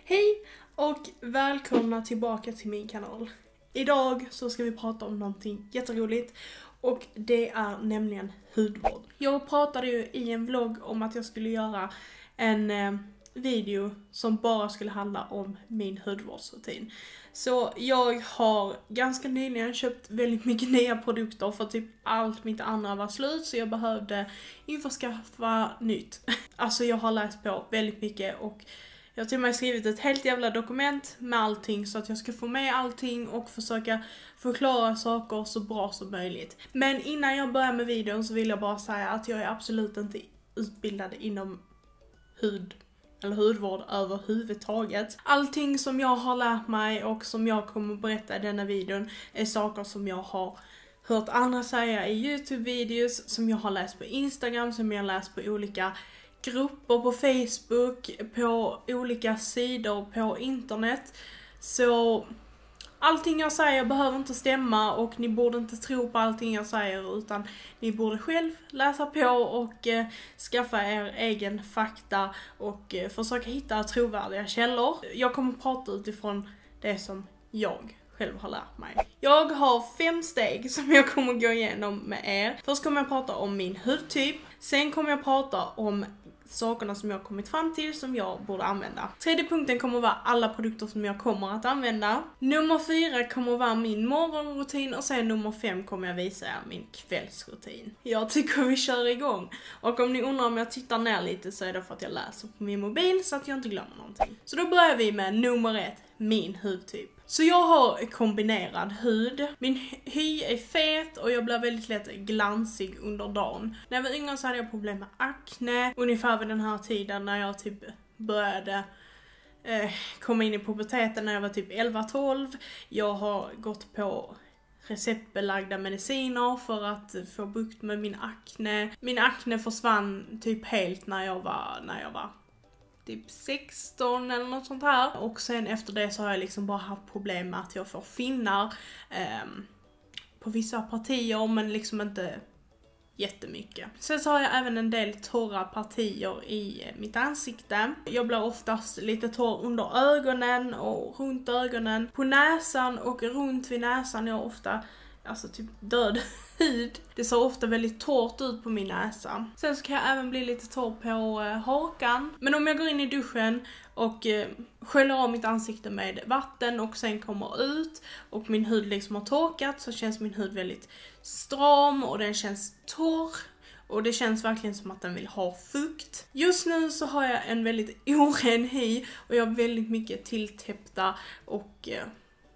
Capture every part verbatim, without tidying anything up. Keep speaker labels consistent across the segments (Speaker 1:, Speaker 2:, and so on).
Speaker 1: Hej och välkomna tillbaka till min kanal. Idag så ska vi prata om någonting jätteroligt och det är nämligen hudvård. Jag pratade ju i en vlogg om att jag skulle göra en eh, video som bara skulle handla om min hudvårdsrutin. Så jag har ganska nyligen köpt väldigt mycket nya produkter för typ allt mitt andra var slut, så jag behövde införskaffa nytt. Alltså jag har läst på väldigt mycket och jag har till och med skrivit ett helt jävla dokument med allting så att jag ska få med allting och försöka förklara saker så bra som möjligt. Men innan jag börjar med videon så vill jag bara säga att jag är absolut inte utbildad inom hud eller hudvård överhuvudtaget. Allting som jag har lärt mig och som jag kommer att berätta i denna videon är saker som jag har hört andra säga i YouTube-videos, som jag har läst på Instagram, som jag har läst på olika grupper på Facebook, på olika sidor på internet. Så allting jag säger behöver inte stämma och ni borde inte tro på allting jag säger, utan ni borde själv läsa på och eh, skaffa er egen fakta och eh, försöka hitta trovärdiga källor. Jag kommer att prata utifrån det som jag själv har lärt mig. Jag har fem steg som jag kommer gå igenom med er. Först kommer jag prata om min hudtyp. Sen kommer jag prata om sakerna som jag har kommit fram till som jag borde använda. Tredje punkten kommer att vara alla produkter som jag kommer att använda. Nummer fyra kommer att vara min morgonrutin och sen nummer fem kommer jag visa er min kvällsrutin. Jag tycker vi kör igång. Och om ni undrar om jag tittar ner lite så är det för att jag läser på min mobil så att jag inte glömmer någonting. Så då börjar vi med nummer ett, min hudtyp. Så jag har kombinerad hud. Min hy är fet och jag blir väldigt lätt glansig under dagen. När jag var yngre så hade jag problem med akne. Ungefär vid den här tiden när jag typ började eh, komma in i puberteten, när jag var typ elva tolv. Jag har gått på receptbelagda mediciner för att få bukt med min akne. Min akne försvann typ helt när jag var, när jag var typ sexton eller något sånt här. Och sen efter det så har jag liksom bara haft problem med att jag får finnar eh, på vissa partier, men liksom inte jättemycket. Sen så har jag även en del torra partier i mitt ansikte. Jag blir oftast lite torr under ögonen och runt ögonen. På näsan och runt vid näsan är jag ofta alltså typ död hud. Det ser ofta väldigt torrt ut på min näsa. Sen så kan jag även bli lite torr på eh, hakan. Men om jag går in i duschen och eh, sköljer av mitt ansikte med vatten och sen kommer ut och min hud liksom har torkat, så känns min hud väldigt stram och den känns torr. Och det känns verkligen som att den vill ha fukt. Just nu så har jag en väldigt oren hy och jag har väldigt mycket tilltäppta och eh,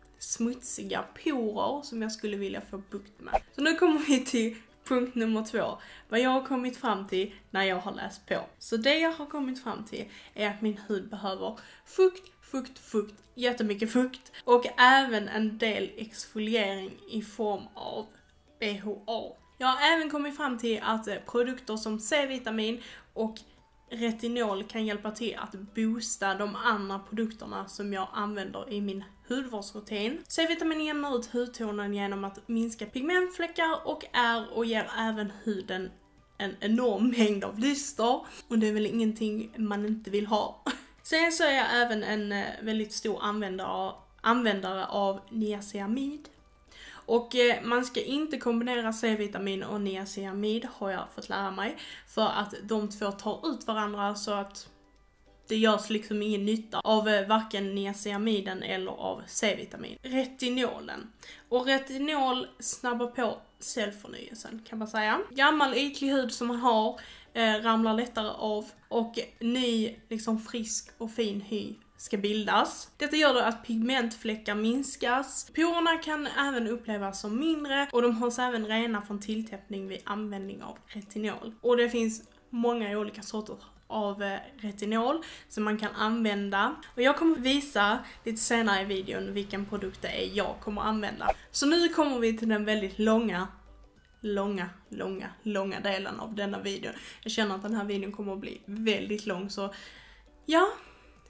Speaker 1: smutsiga porer som jag skulle vilja få bukt med. Så nu kommer vi till punkt nummer två. Vad jag har kommit fram till när jag har läst på. Så det jag har kommit fram till är att min hud behöver fukt, fukt, fukt, jättemycket fukt. Och även en del exfoliering i form av B H A. Jag har även kommit fram till att produkter som C-vitamin och retinol kan hjälpa till att boosta de andra produkterna som jag använder i min hudvårdsrutin. C-vitamin jämnar ut hudtonen genom att minska pigmentfläckar och är och ger även huden en enorm mängd av lyster. Och det är väl ingenting man inte vill ha. Sen så är jag även en väldigt stor användare, användare av niacinamid. Och eh, man ska inte kombinera C-vitamin och niacinamid, har jag fått lära mig. För att de två tar ut varandra, så att det görs liksom ingen nytta av eh, varken niacinamiden eller av C-vitamin. Retinolen. Och retinol snabbar på cellförnyelsen, kan man säga. Gammal ytlig hud som man har eh, ramlar lättare av. Och ny, liksom frisk och fin hy ska bildas. Detta gör då att pigmentfläckar minskas. Porerna kan även upplevas som mindre och de hålls även rena från tilltäppning vid användning av retinol. Och det finns många olika sorter av retinol som man kan använda. Och jag kommer visa lite senare i videon vilken produkt det är jag kommer använda. Så nu kommer vi till den väldigt långa, långa, långa, långa delen av denna videon. Jag känner att den här videon kommer att bli väldigt lång, så ja,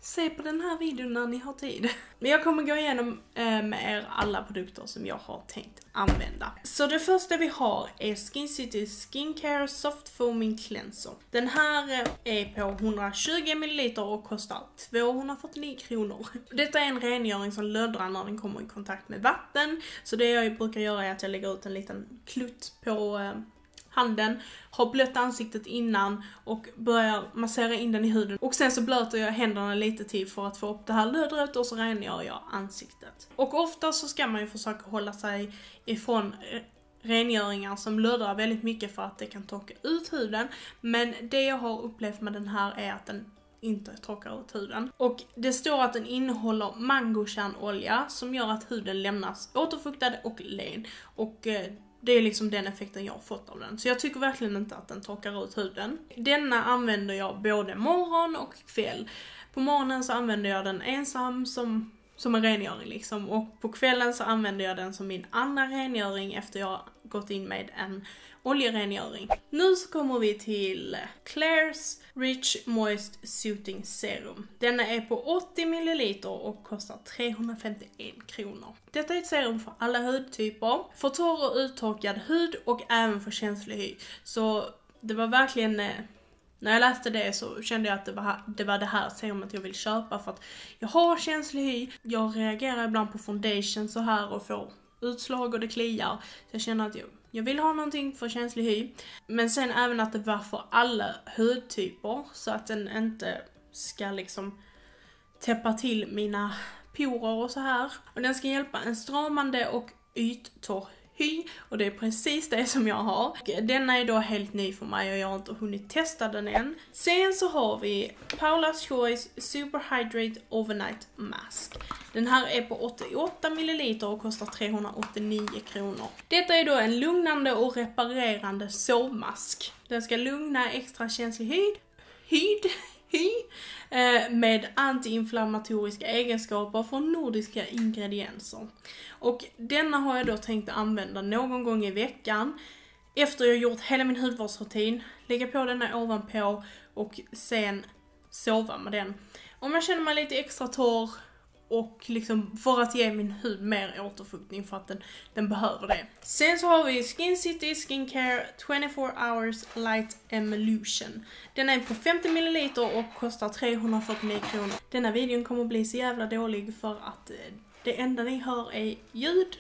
Speaker 1: se på den här videon när ni har tid. Men jag kommer gå igenom eh, med er alla produkter som jag har tänkt använda. Så det första vi har är Skin City Skincare Soft Foaming Cleanser. Den här är på hundratjugo milliliter och kostar tvåhundrafyrtionio kronor. Detta är en rengöring som löddrar när den kommer i kontakt med vatten. Så det jag brukar göra är att jag lägger ut en liten klutt på eh, handen, har blött ansiktet innan och börjar massera in den i huden. Och sen så blöter jag händerna lite till för att få upp det här lödret och så rengör jag ansiktet. Och ofta så ska man ju försöka hålla sig ifrån rengöringar som löddrar väldigt mycket för att det kan torka ut huden. Men det jag har upplevt med den här är att den inte torkar ut huden. Och det står att den innehåller mangokärnolja som gör att huden lämnas återfuktad och len. Och eh, det är liksom den effekten jag har fått av den. Så jag tycker verkligen inte att den torkar ut huden. Denna använder jag både morgon och kväll. På morgonen så använder jag den ensam som, som en rengöring liksom. Och på kvällen så använder jag den som min andra rengöring efter jag gått in med en oljerengöring. Nu så kommer vi till Klairs Rich Moist Soothing Serum. Denna är på åttio milliliter och kostar trehundrafemtioen kronor. Detta är ett serum för alla hudtyper, för torr och uttorkad hud och även för känslig hy. Så det var verkligen, när jag läste det så kände jag att det var det, var det här serumet jag vill köpa för att jag har känslig hy. Jag reagerar ibland på foundation så här och får utslag och det kliar. Så jag känner att jag Jag vill ha någonting för känslig hy. Men sen även att det var för alla hudtyper. Så att den inte ska liksom täppa till mina porer och så här. Och den ska hjälpa en stramande och yttorr hy. Och det är precis det som jag har. Och denna är då helt ny för mig och jag har inte hunnit testa den än. Sen så har vi Paula's Choice Super Hydrate Overnight Mask. Den här är på åttioåtta milliliter och kostar trehundraåttionio kronor. Detta är då en lugnande och reparerande sovmask. Den ska lugna extra känslig hud, hud, hy eh, med antiinflammatoriska egenskaper från nordiska ingredienser. Och denna har jag då tänkt att använda någon gång i veckan. Efter jag gjort hela min hudvårdsrutin, lägga på denna ovanpå och sen sova med den. Om jag känner mig lite extra torr och liksom för att ge min hud mer återfuktning för att den, den behöver det. Sen så har vi Skin City Skincare twenty-four hours Light Emulsion. Den är på femtio milliliter och kostar trehundrafyrtionio kronor. Denna videon kommer bli så jävla dålig för att det enda ni hör är ljud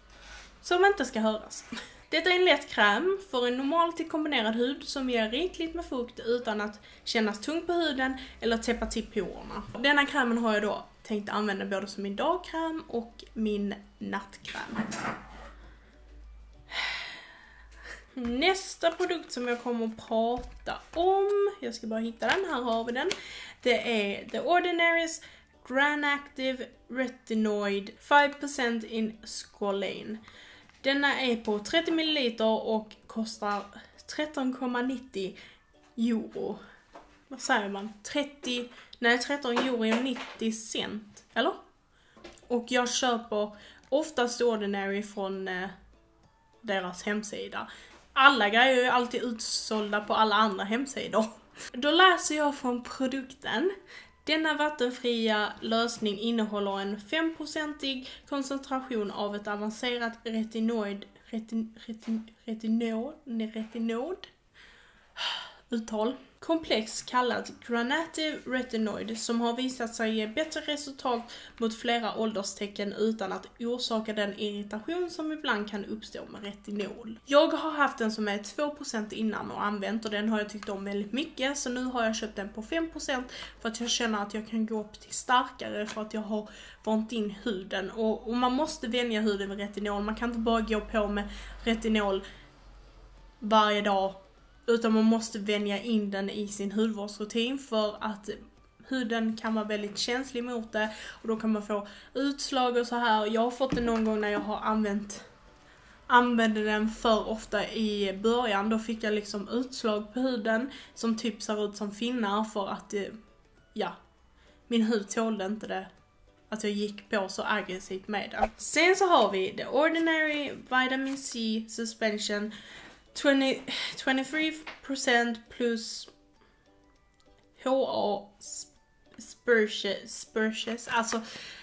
Speaker 1: som inte ska höras. Detta är en lätt kräm för en normal till kombinerad hud som ger rikligt med fukt utan att kännas tung på huden eller täppa till porerna. Denna krämen har jag då tänkt använda både som min dagkräm och min nattkräm. Nästa produkt som jag kommer att prata om, jag ska bara hitta den, här har vi den. Det är The Ordinary's Granactive Retinoid five percent in Squalane. Denna är på trettio milliliter och kostar tretton komma nittio euro. Vad säger man? trettio, nej tretton euro och nittio cent, eller? Och jag köper oftast Ordinary från eh, deras hemsida. Alla grejer är alltid utsålda på alla andra hemsidor. Då läser jag från produkten. Denna vattenfria lösning innehåller en fem procentig koncentration av ett avancerat retinoid, retin, retin, retinol, retinod, uttal. Komplex kallat Granative Retinoid som har visat sig ge bättre resultat mot flera ålderstecken utan att orsaka den irritation som ibland kan uppstå med retinol. Jag har haft den som är två procent innan och använt och den har jag tyckt om väldigt mycket, så nu har jag köpt den på fem procent för att jag känner att jag kan gå upp till starkare för att jag har vant in huden och, och man måste vänja huden med retinol. Man kan inte bara gå på med retinol varje dag. Utan man måste vänja in den i sin hudvårdsrutin för att huden kan vara väldigt känslig mot det. Och då kan man få utslag och så här. Jag har fått det någon gång när jag har använt använde den för ofta i början. Då fick jag liksom utslag på huden som typ ser ut som finnar för att ja, min hud tålde inte det. Att jag gick på så aggressivt med det. Sen så har vi The Ordinary Vitamin C Suspension twenty, twenty-three percent plus H A Spurges, Spurges, alltså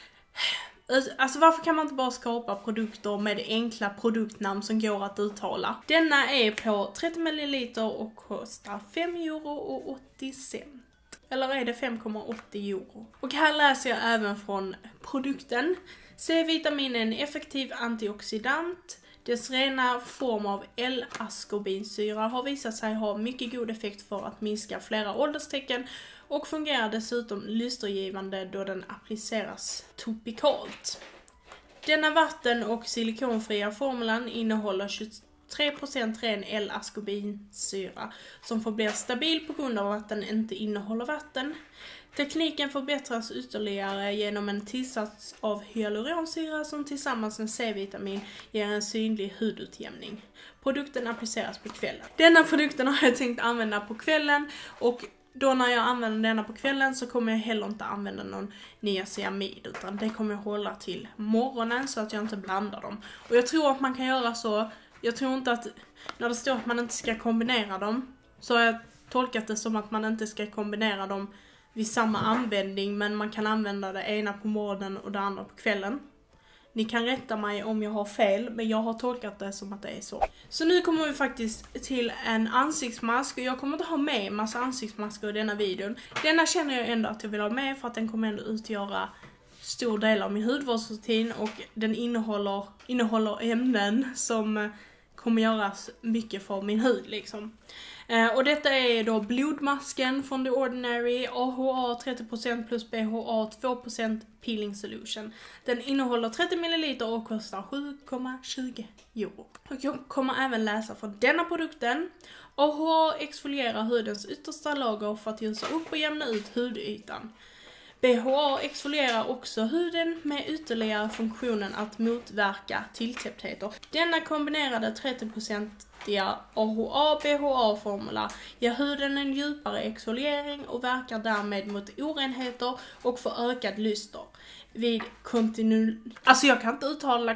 Speaker 1: Alltså varför kan man inte bara skapa produkter med enkla produktnamn som går att uttala? Denna är på trettio milliliter och kostar fem euro och åttio cent. Eller är det fem komma åttio euro? Och här läser jag även från produkten. C-vitamin är en effektiv antioxidant. Dess rena form av L-ascorbinsyra har visat sig ha mycket god effekt för att minska flera ålderstecken och fungerar dessutom lystergivande då den appliceras topikalt. Denna vatten- och silikonfria formulan innehåller tjugotre procent ren L-ascorbinsyra som förblir stabil på grund av att den inte innehåller vatten. Tekniken förbättras ytterligare genom en tillsats av hyaluronsyra som tillsammans med C-vitamin ger en synlig hudutjämning. Produkten appliceras på kvällen. Denna produkten har jag tänkt använda på kvällen, och då när jag använder denna på kvällen så kommer jag heller inte använda någon niacinamid, utan det kommer jag hålla till morgonen så att jag inte blandar dem. Och jag tror att man kan göra så, jag tror inte att, när det står att man inte ska kombinera dem, så har jag tolkat det som att man inte ska kombinera dem vid samma användning, men man kan använda det ena på morgonen och det andra på kvällen. Ni kan rätta mig om jag har fel, men jag har tolkat det som att det är så. Så nu kommer vi faktiskt till en ansiktsmask, och jag kommer inte ha med en massa ansiktsmasker i denna videon. Denna känner jag ändå att jag vill ha med för att den kommer ändå utgöra stor del av min hudvårdsrutin, och den innehåller, innehåller ämnen som kommer göras mycket för min hud liksom. Eh, och detta är då blodmasken från The Ordinary, A H A trettio procent plus B H A två procent peeling solution. Den innehåller trettio milliliter och kostar sju komma tjugo euro. Och jag kommer även läsa för denna produkten. A H A exfolierar hudens yttersta lager för att ljusa upp och jämna ut hudytan. B H A exfolierar också huden med ytterligare funktionen att motverka tilltäpptheter. Denna kombinerade trettio procentiga A H A-B H A-formula ger huden en djupare exfoliering och verkar därmed mot orenheter och för ökad lyster. Vid kontinu... Alltså jag kan inte uttala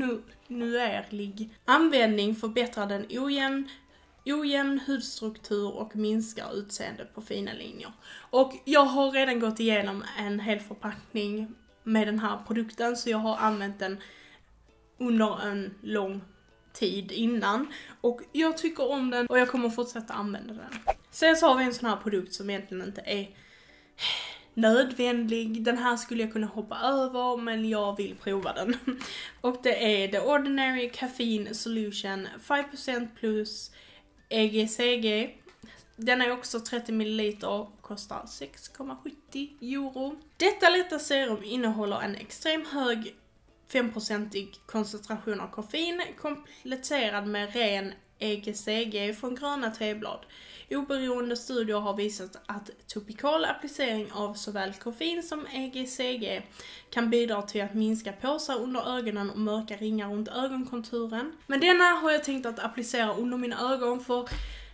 Speaker 1: kontinuerlig användning förbättrar den ojämn ojämn hudstruktur och minskar utseende på fina linjer. Och jag har redan gått igenom en hel förpackning med den här produkten, så jag har använt den under en lång tid innan. Och jag tycker om den och jag kommer fortsätta använda den. Sen så har vi en sån här produkt som egentligen inte är nödvändig. Den här skulle jag kunna hoppa över, men jag vill prova den. Och det är The Ordinary Caffeine Solution fem procent plus E G C G. Den är också trettio milliliter och kostar sex komma sjuttio euro. Detta lätta serum innehåller en extremt hög fem-procentig koncentration av koffein kompletterad med ren E G C G från gröna teblad. Oberoende studier har visat att topikal applicering av såväl koffein som E G C G kan bidra till att minska påsar under ögonen och mörka ringar runt ögonkonturen. Men denna har jag tänkt att applicera under mina ögon, för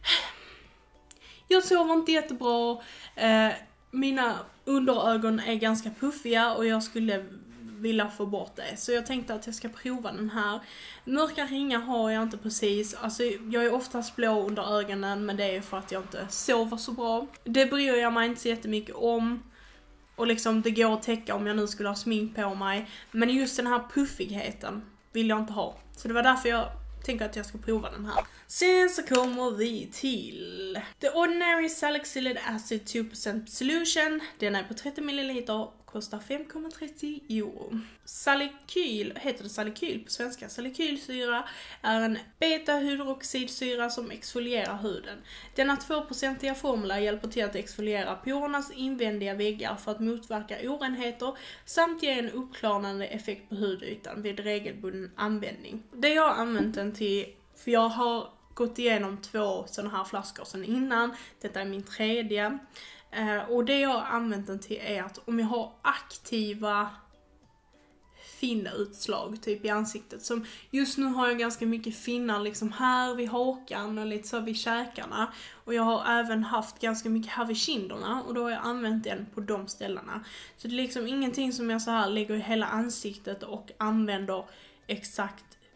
Speaker 1: jag sover inte jättebra. Eh, mina underögon är ganska puffiga och jag skulle vilja få bort det. Så jag tänkte att jag ska prova den här. Mörka ringar har jag inte precis. Alltså jag är oftast blå under ögonen, men det är för att jag inte sover så bra. Det bryr jag mig inte så jättemycket om. Och liksom det går att täcka om jag nu skulle ha smink på mig. Men just den här puffigheten vill jag inte ha. Så det var därför jag tänker att jag ska prova den här. Sen så kommer vi till The Ordinary Salicylic Acid två procent Solution. Den är på trettio milliliter. Kostar fem komma trettio euro. Salicyl, heter det salicyl på svenska? Salicylsyra är en beta-hydroxidsyra som exfolierar huden. Denna två-procentiga formula hjälper till att exfoliera porernas invändiga väggar för att motverka orenheter samt ge en uppklarande effekt på hudytan vid regelbunden användning. Det jag har använt den till, för jag har gått igenom två sådana här flaskor sedan innan. Detta är min tredje. Uh, och det jag har använt den till är att om jag har aktiva finutslag typ i ansiktet, som just nu har jag ganska mycket finnar liksom här vid hakan och lite så vid käkarna, och jag har även haft ganska mycket här vid kinderna, och då har jag använt den på de ställena. Så det är liksom ingenting som jag så här lägger i hela ansiktet och använder exakt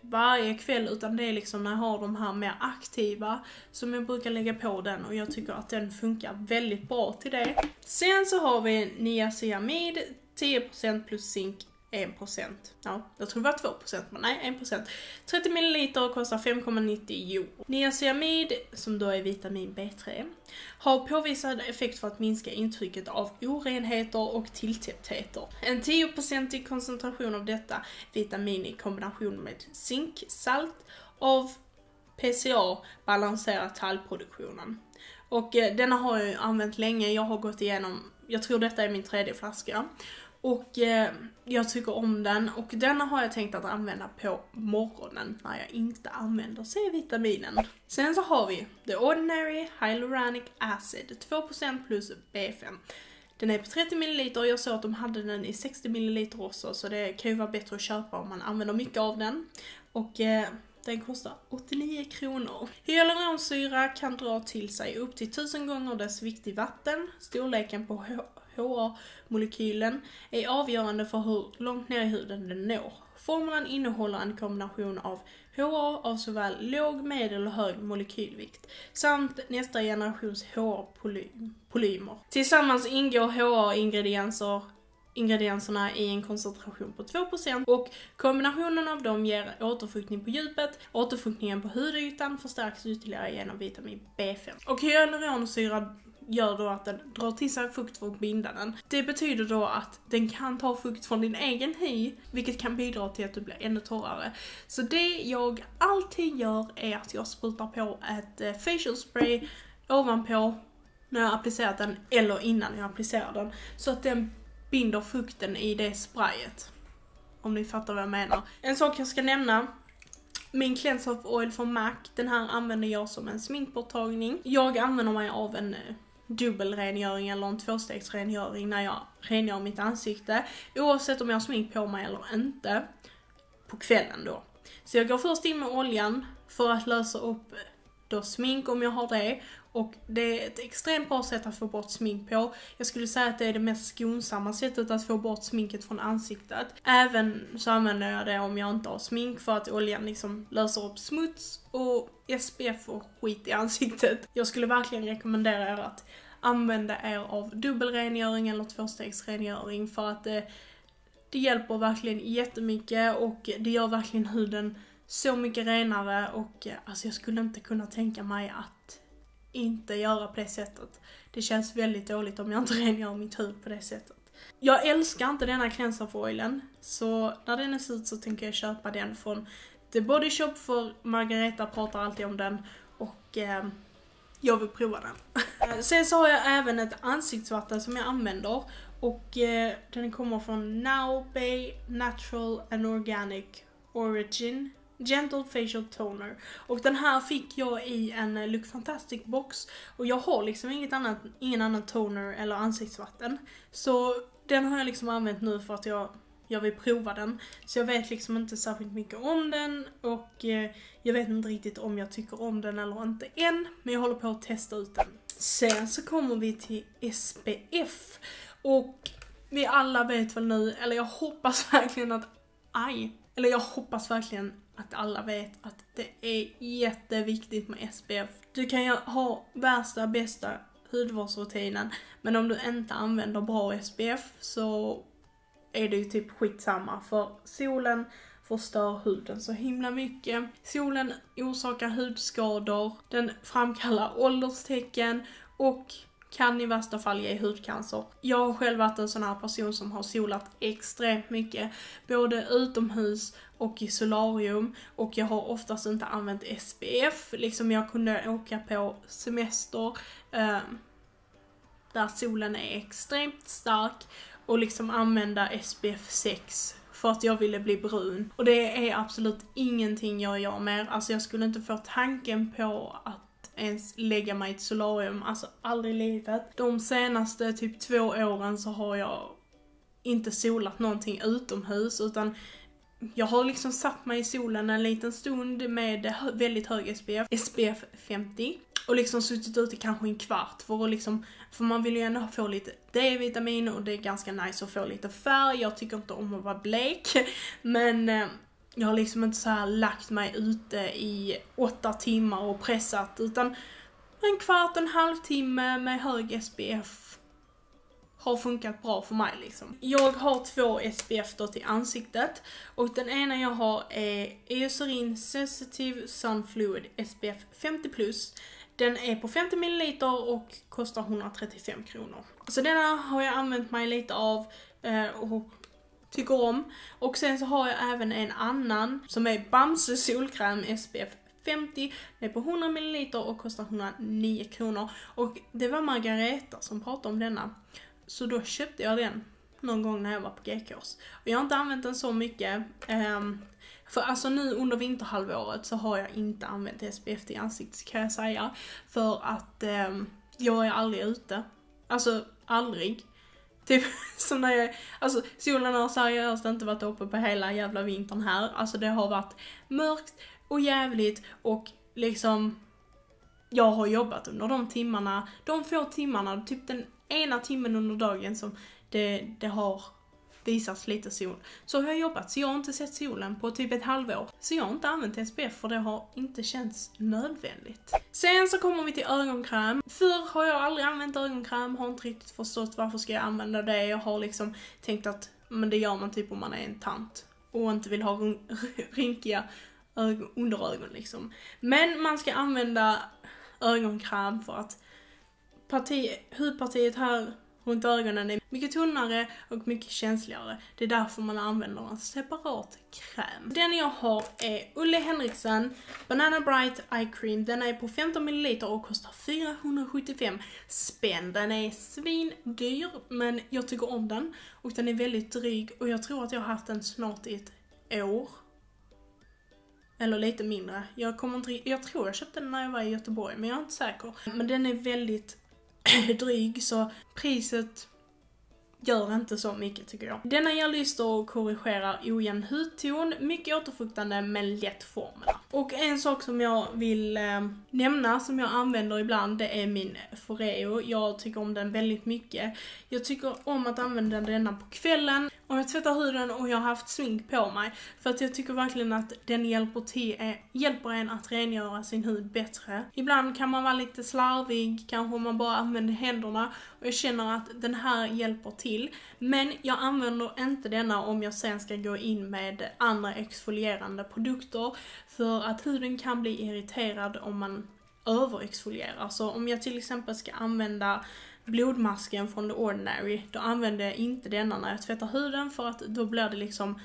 Speaker 1: varje kväll, utan det är liksom när jag har de här mer aktiva som jag brukar lägga på den, och jag tycker att den funkar väldigt bra till det. Sen så har vi niacinamid, tio procent plus zink en procent. Ja, jag tror det var två procent, men nej, en procent. trettio milliliter kostar fem komma nittio euro. Niacinamid, som då är vitamin B tre, har påvisad effekt för att minska intrycket av orenheter och tilltäpptheter. En tio procentig koncentration av detta vitamin i kombination med zinksalt av P C A balanserar talgproduktionen. Och eh, denna har jag använt länge. Jag har gått igenom, jag tror detta är min tredje flaska. Och eh, jag tycker om den, och denna har jag tänkt att använda på morgonen när jag inte använder C-vitaminen. Sen så har vi The Ordinary Hyaluronic Acid, två procent plus B fem. Den är på trettio milliliter, jag såg att de hade den i sextio milliliter också, så det kan ju vara bättre att köpa om man använder mycket av den. Och eh, den kostar åttionio kronor. Hyaluronsyra kan dra till sig upp till tusen gånger dess vikt i vatten. Storleken på H A-molekylen är avgörande för hur långt ner i huden den når. Formulan innehåller en kombination av H A av såväl låg, medel och hög molekylvikt samt nästa generations H A-polymer. Tillsammans ingår H A-ingredienser ingredienserna i en koncentration på två procent, och kombinationen av dem ger återfuktning på djupet. Återfuktningen på hudytan förstärks ytterligare genom vitamin B fem. Och hyaluronsyra gör då att den drar till sig fukt för att binda den. Det betyder då att den kan ta fukt från din egen hy, vilket kan bidra till att du blir ännu torrare. Så det jag alltid gör är att jag sprutar på ett facial spray ovanpå när jag applicerat den, eller innan jag applicerar den, så att den binder fukten i det sprayet. Om ni fattar vad jag menar. En sak jag ska nämna: min Cleanse of Oil från M A C, den här använder jag som en sminkborttagning. Jag använder mig av en dubbelrengöring eller en tvåstegsrengöring när jag rengör mitt ansikte, oavsett om jag har smink på mig eller inte, på kvällen då. Så jag går först in med oljan för att lösa upp då smink om jag har det, och det är ett extremt bra sätt att få bort smink på. Jag skulle säga att det är det mest skonsamma sättet att få bort sminket från ansiktet. Även så använder jag det om jag inte har smink, för att oljan liksom löser upp smuts och S P F och skit i ansiktet. Jag skulle verkligen rekommendera er att använda er av dubbelrengöring eller tvåstegsrengöring, för att det, det hjälper verkligen jättemycket, och det gör verkligen huden så mycket renare. Och alltså jag skulle inte kunna tänka mig att inte göra på det sättet. Det känns väldigt dåligt om jag inte rengör mitt hud på det sättet. Jag älskar inte denna Cleanse of Oilen, så när den är slut så tänker jag köpa den från The Body Shop, för Margareta pratar alltid om den, och eh, jag vill prova den. Sen så har jag även ett ansiktsvatten som jag använder, och eh, den kommer från Now Bay Natural and Organic Origin Gentle Facial Toner. Och den här fick jag i en Look Fantastic box, och jag har liksom inget annat, ingen annan toner eller ansiktsvatten. Så den har jag liksom använt nu för att jag, jag vill prova den. Så jag vet liksom inte särskilt mycket om den, och eh, jag vet inte riktigt om jag tycker om den eller inte än. Men jag håller på att testa ut den. Sen så kommer vi till S P F. Och vi alla vet väl nu, eller jag hoppas verkligen att, aj, eller jag hoppas verkligen att alla vet att det är jätteviktigt med S P F. Du kan ju ha värsta, bästa hudvårdsrutinen, men om du inte använder bra S P F så är det ju typ skitsamma, för solen förstör huden så himla mycket. Solen orsakar hudskador, den framkallar ålderstecken och kan i värsta fall ge hudcancer. Jag har själv varit en sån här person som har solat extremt mycket, både utomhus och i solarium, och jag har oftast inte använt S P F. Liksom jag kunde åka på semester eh, där solen är extremt stark och liksom använda S P F sex för att jag ville bli brun. Och det är absolut ingenting jag gör mer. Alltså jag skulle inte få tanken på att ens lägga mig i ett solarium, alltså aldrig i livet. De senaste typ två åren så har jag inte solat någonting utomhus, utan jag har liksom satt mig i solen en liten stund med väldigt hög S P F, S P F femtio, och liksom suttit ute kanske en kvart för att liksom, för man vill ju ändå få lite D-vitamin och det är ganska nice att få lite färg. Jag tycker inte om att vara blek, men jag har liksom inte så här lagt mig ute i åtta timmar och pressat, utan en kvart, en halvtimme med hög S P F har funkat bra för mig liksom. Jag har två S P F då till ansiktet, och den ena jag har är Eucerin Sensitive Sun Fluid S P F femtio plus. Den är på femtio milliliter och kostar hundratrettiofem kronor. Så denna har jag använt mig lite av eh, och tycker om. Och sen så har jag även en annan som är Bamse solkräm S P F femtio. Den är på hundra milliliter och kostar hundranio kronor. Och det var Margareta som pratade om denna. Så då köpte jag den någon gång när jag var på G K:s. Och jag har inte använt den så mycket. Um, för alltså nu under vinterhalvåret så har jag inte använt S P F till ansiktet, kan jag säga. För att um, jag är aldrig ute. Alltså aldrig. Typ som när jag, alltså solen har seriöst inte varit uppe på hela jävla vintern här. Alltså det har varit mörkt och jävligt, och liksom jag har jobbat under de timmarna, de få timmarna, typ den ena timmen under dagen som det, det har visats lite sol. Så har jag jobbat, så jag har inte sett solen på typ ett halvår. Så jag har inte använt S P F för det har inte känts nödvändigt. Sen så kommer vi till ögonkräm. Förr har jag aldrig använt ögonkräm, har inte riktigt förstått varför ska jag använda det. Jag har liksom tänkt att men det gör man typ om man är en tant och inte vill ha rynkiga ögon, under ögon liksom. Men man ska använda ögonkräm för att parti, hudpartiet här runt ögonen är mycket tunnare och mycket känsligare. Det är därför man använder en separat kräm. Den jag har är Olle Henriksen Banana Bright Eye Cream. Den är på femton milliliter och kostar fyrahundrasjuttiofem spänn. Den är svindyr, men jag tycker om den. Och den är väldigt dryg, och jag tror att jag har haft den snart i ett år. Eller lite mindre. Jag, kommer inte, jag tror jag köpte den när jag var i Göteborg, men jag är inte säker. Men den är väldigt dryg, så priset gör inte så mycket tycker jag. Denna ger lyster och korrigerar ojämn hudton, mycket återfuktande men lätt formula. Och en sak som jag vill eh, nämna som jag använder ibland, det är min Foreo. Jag tycker om den väldigt mycket. Jag tycker om att använda denna på kvällen och jag tvättar huden och jag har haft smink på mig. För att jag tycker verkligen att den hjälper, till, eh, hjälper en att rengöra sin hud bättre. Ibland kan man vara lite slarvig, kanske man bara använder händerna. Och jag känner att den här hjälper till. Men jag använder inte denna om jag sen ska gå in med andra exfolierande produkter. För att huden kan bli irriterad om man överexfolierar. Så om jag till exempel ska använda blodmasken från The Ordinary, då använder jag inte denna när jag tvättar huden, för att då blir det liksom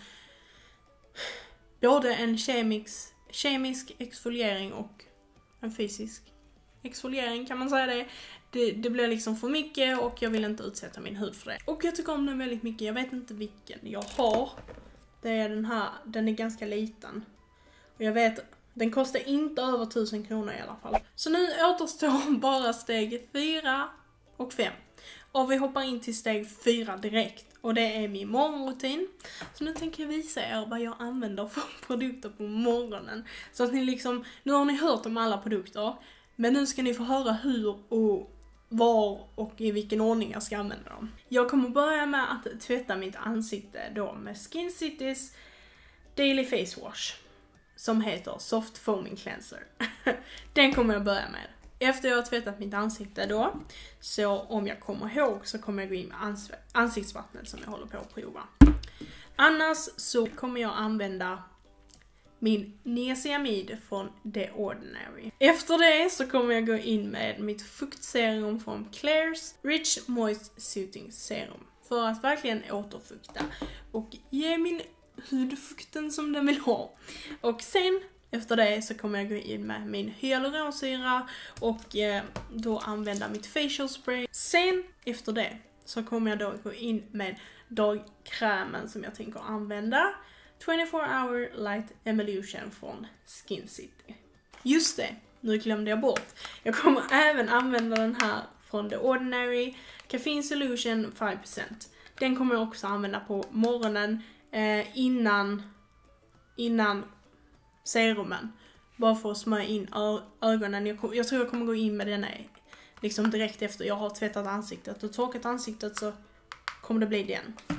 Speaker 1: både en kemisk, kemisk exfoliering och en fysisk exfoliering, kan man säga det. det. Det blir liksom för mycket och jag vill inte utsätta min hud för det. Och jag tycker om den väldigt mycket. Jag vet inte vilken jag har. Det är den här, den är ganska liten. Och jag vet, den kostar inte över tusen kronor i alla fall. Så nu återstår bara steg fyra och fem. Och vi hoppar in till steg fyra direkt. Och det är min morgonrutin. Så nu tänker jag visa er vad jag använder för produkter på morgonen. Så att ni liksom, nu har ni hört om alla produkter. Men nu ska ni få höra hur och var och i vilken ordning jag ska använda dem. Jag kommer börja med att tvätta mitt ansikte då med Skin City's Daily Face Wash. Som heter Soft Foaming Cleanser. Den kommer jag börja med. Efter jag har tvättat mitt ansikte då, så om jag kommer ihåg så kommer jag gå in med ans- ansiktsvattnet som jag håller på att prova. Annars så kommer jag använda min niacinamid från The Ordinary. Efter det så kommer jag gå in med mitt fuktserum från Klairs Rich Moist Soothing Serum. För att verkligen återfukta och ge min hud fukten som den vill ha. Och sen efter det så kommer jag gå in med min hyaluronsyra och eh, då använda mitt facial spray. Sen efter det så kommer jag då gå in med dagkrämen som jag tänker använda. twenty-four hour light emulsion från Skin City. Just det, nu glömde jag bort. Jag kommer även använda den här från The Ordinary Caffeine Solution five percent. Den kommer jag också använda på morgonen eh, innan innan serumen. Bara för att smörja in ö- ögonen. Jag, kom, jag tror jag kommer gå in med den här, liksom direkt efter jag har tvättat ansiktet och torkat ansiktet, så kommer det bli den.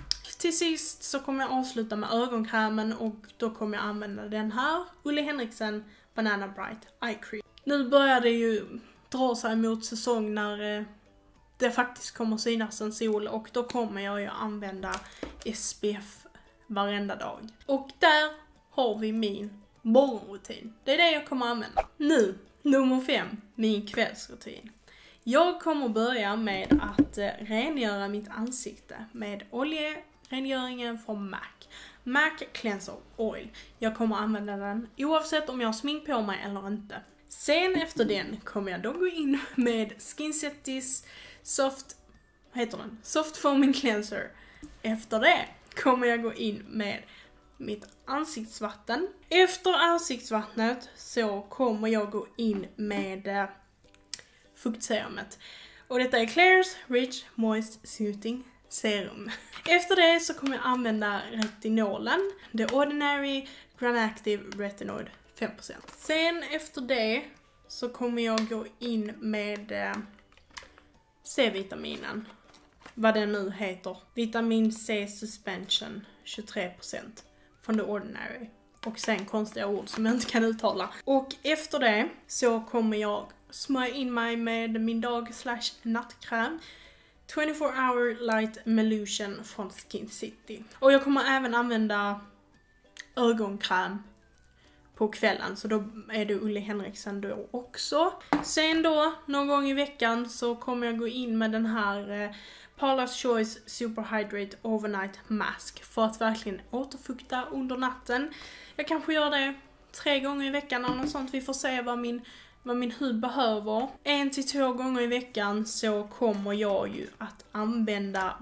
Speaker 1: till sist så kommer jag avsluta med ögonkrämen och då kommer jag använda den här. Ulle Henriksen Banana Bright Eye Cream. Nu börjar det ju dra sig mot säsong när eh, det faktiskt kommer synas en sol och då kommer jag ju använda S P F varenda dag. Och där har vi min morgonrutin. Det är det jag kommer använda. Nu, nummer fem, min kvällsrutin. Jag kommer börja med att eh, rengöra mitt ansikte med oljerengöringen från MAC. MAC Cleanser Oil. Jag kommer använda den oavsett om jag har smink på mig eller inte. Sen efter den kommer jag då gå in med Skinsettis Soft, vad heter den? Soft Foaming Cleanser. Efter det kommer jag gå in med mitt ansiktsvatten. Efter ansiktsvattnet så kommer jag gå in med eh, fuktserumet. Och detta är Klairs Rich Moist Soothing Serum. Efter det så kommer jag använda retinolen. The Ordinary Granactive Retinoid fem procent. Sen efter det så kommer jag gå in med eh, C-vitaminen. Vad den nu heter. Vitamin C Suspension tjugotre procent från The Ordinary. Och sen konstiga ord som jag inte kan uttala. Och efter det så kommer jag smörja in mig med min dag slash nattkräm. tjugofyra hour light Melution från Skin City. Och jag kommer även använda ögonkräm på kvällen. Så då är det Ulle Henriksen då också. Sen då, någon gång i veckan så kommer jag gå in med den här eh, Paula's Choice Super Hydrate Overnight Mask. För att verkligen återfukta under natten. Jag kanske gör det tre gånger i veckan eller något sånt. Vi får se vad min, vad min hud behöver. En till två gånger i veckan så kommer jag ju att använda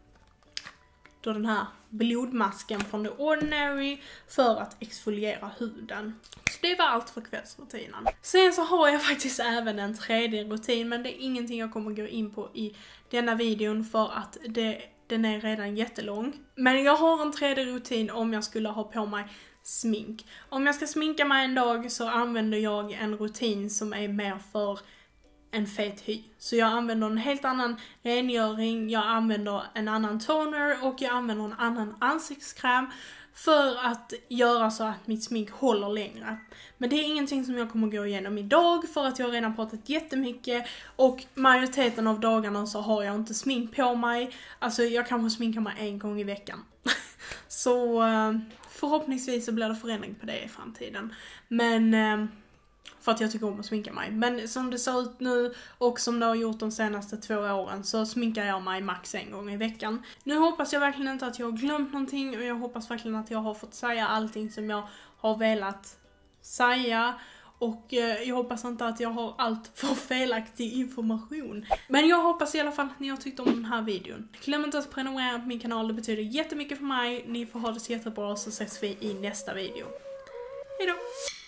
Speaker 1: då den här blodmasken från The Ordinary för att exfoliera huden. Så det var allt för kvällsrutinen. Sen så har jag faktiskt även en tredje rutin, men det är ingenting jag kommer gå in på i denna videon för att det, den är redan jättelång. Men jag har en tredje rutin om jag skulle ha på mig smink. Om jag ska sminka mig en dag så använder jag en rutin som är mer för en fet hy. Så jag använder en helt annan rengöring, jag använder en annan toner och jag använder en annan ansiktskräm för att göra så att mitt smink håller längre. Men det är ingenting som jag kommer gå igenom idag för att jag har redan pratat jättemycket och majoriteten av dagarna så har jag inte smink på mig. Alltså jag kanske sminkar mig en gång i veckan. Så förhoppningsvis så blir det förändring på det i framtiden. Men för att jag tycker om att sminka mig. Men som det ser ut nu och som det har gjort de senaste två åren så sminkar jag mig max en gång i veckan. Nu hoppas jag verkligen inte att jag har glömt någonting och jag hoppas verkligen att jag har fått säga allting som jag har velat säga. Och eh, jag hoppas inte att jag har allt för felaktig information. Men jag hoppas i alla fall att ni har tyckt om den här videon. Glöm inte att prenumerera på min kanal, det betyder jättemycket för mig. Ni får ha det så jättebra så ses vi i nästa video. Hejdå!